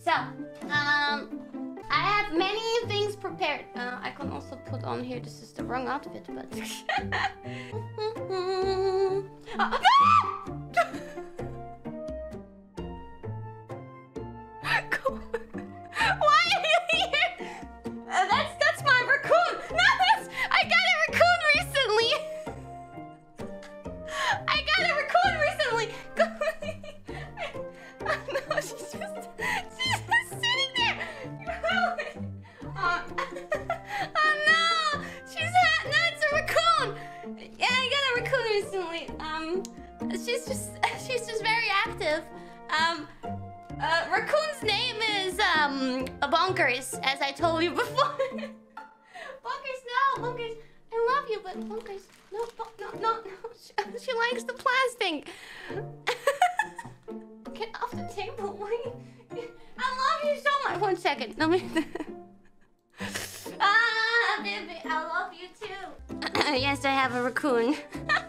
So, I have many things prepared. I can also put on here. This is the wrong outfit, but. Why are you here? That's my raccoon. No, I got a raccoon recently. I got a raccoon recently. Oh no, she's just sitting there. Oh no, no, it's a raccoon. Yeah, I got a raccoon recently. She's just very active. Raccoon's name is Bonkers, as I told you before. Bonkers, no, Bonkers. I love you, but Bonkers, no. She likes the plastic. Get off the table, please. I love you so much. 1 second. Let me. Baby, I love you too. Yes, I have a raccoon.